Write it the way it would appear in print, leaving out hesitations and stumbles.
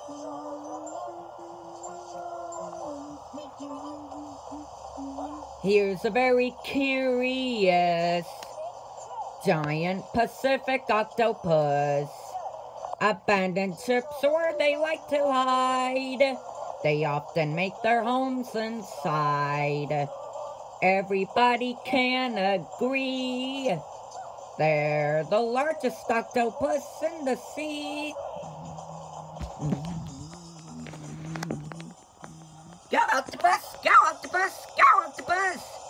Here's a very curious giant Pacific octopus. Abandoned ships where they like to hide. They often make their homes inside. Everybody can agree they're the largest octopus in the sea. Go octopus! Go octopus! Go octopus!